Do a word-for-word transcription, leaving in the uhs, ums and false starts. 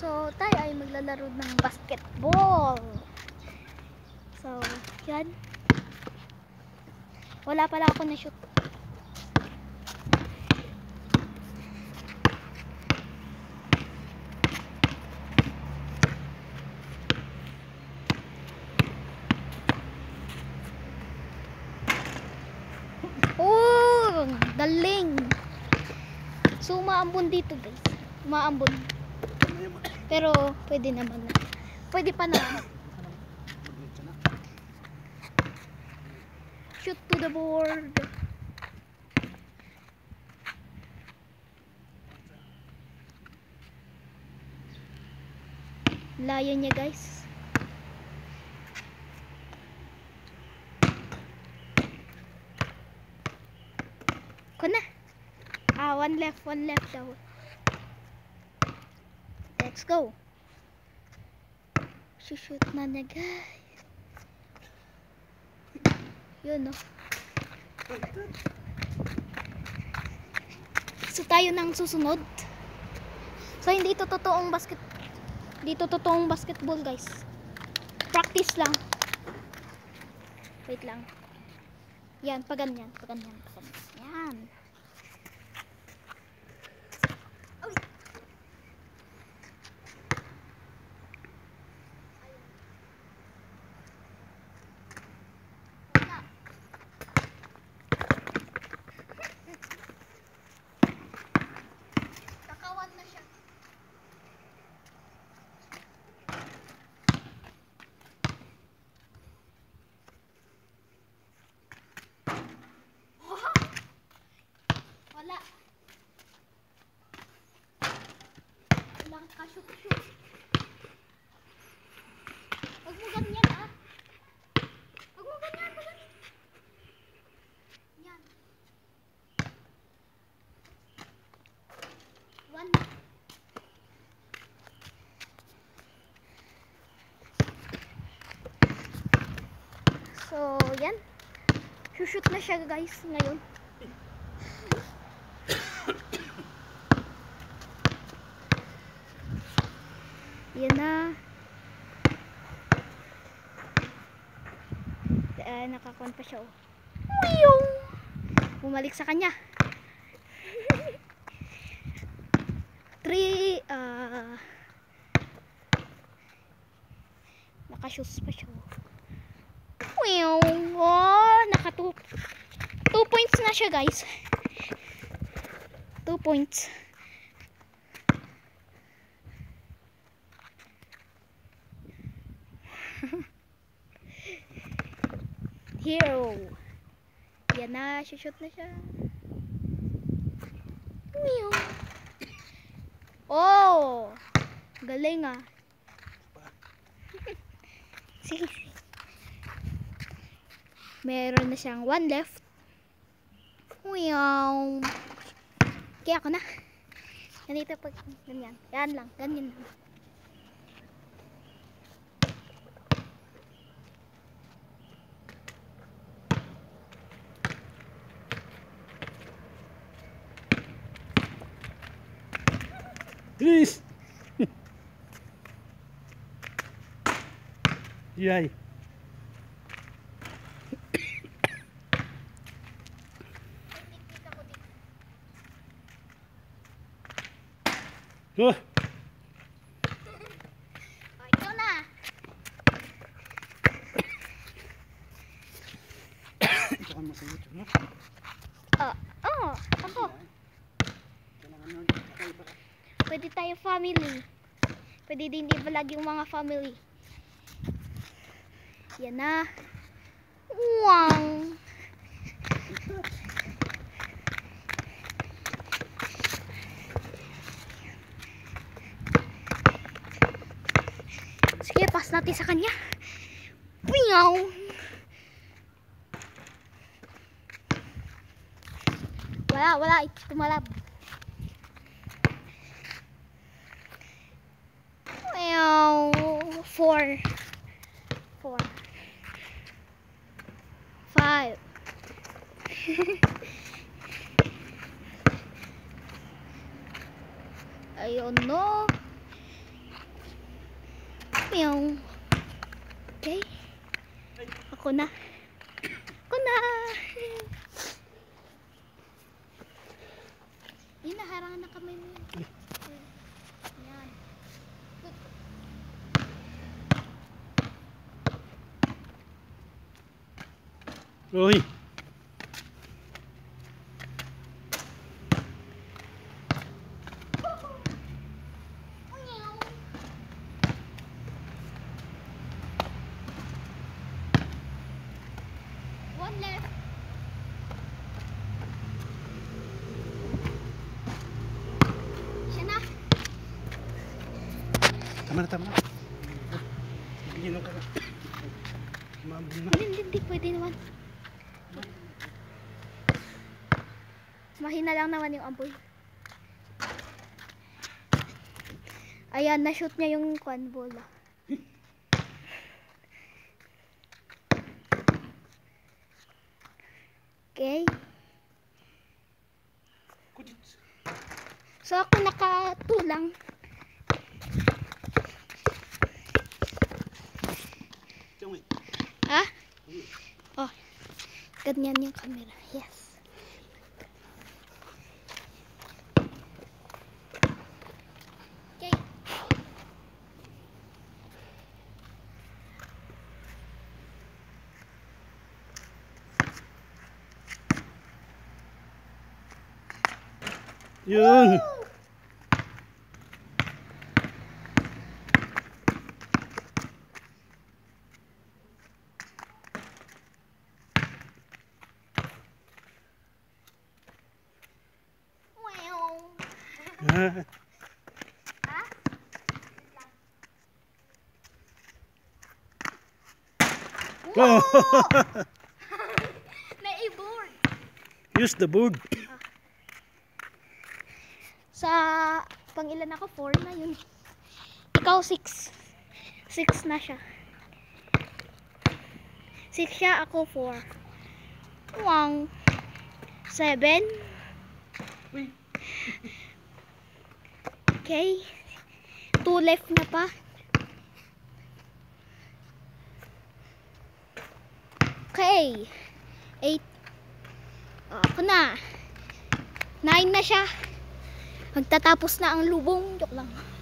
So, tayo ay maglalaro ng basketball. So, yan. Wala pala ako na shoot. Oh, galing. So, umaambon dito, guys. Umaambon. Pero, pwede naman na. Pwede pa naman. Shoot to the board. Layo niya, guys. Ko na. Ah, one left, one left daw. Let's go. Shoot na niya, guys. Yun, no. So, tayo nang susunod. So, hindi ito totoong basket. Hindi ito totoong basketball, guys. Practice lang. Wait lang. Yan, paganyan, paganyan, paganyan. Yan. Kakawan na siya. Wala. Walang ka-shoot-shoot. Huwag mo ganyan, ah. Huwag mo ganyan, ganyan. Yan. One. So, yan. Shoot na siya, guys, ngayon. Yan na. Uh, nakakuan pa siya, oh. Wiyong! Bumalik sa kanya. Three, uh, nakashoes pa siya, oh. Wiyong! Oh, naka two, two points na siya, guys. Two points. Hero. Yan na, shoot na siya. Meow. Oh! Galing, ah. Sige. Meron na siyang one left. Meow. Kaya ako na. Ganito pag ganyan. Yan lang, ganyan lang. Please. Yay. Oh. Oh, ikaw na. Ikaw mo sa YouTube, no? Oh, oh, ako. Pwede tayo family. Pwede din i-vlog yung mga family. Yan na. Wow. Sige, pass natin sa kanya. Pingaw. Wala, wala. It's pumalab. Four. Four. Five. Ayun, no. Meow. Okay. Ako na. Ako na. Yun, naharangan na kamay mo. Yan. Uy. One left. Siya na. Tama na, tama na. Bigyan ka na. Mabul na. Hindi, hindi, hindi. Pwede naman. Mahina lang naman yung apoy. Ayan, na-shoot niya yung kwan bola. Okay. So ako nakatulang. Tiyong eh. Ha? Oh. Ganyan yung camera. Yes. Okay. Yun. Wow. Ah. Ha? Oh. Naibord. Use the board. Sa pangilan ako, four na yun. Ikaw, six. Six na siya. Six siya, ako four. Wang. Seven. Uy. Okay. Two left na pa. Okay. Eight. Oh, ako na. Nine na siya. Magtatapos na ang lubong. Joke lang.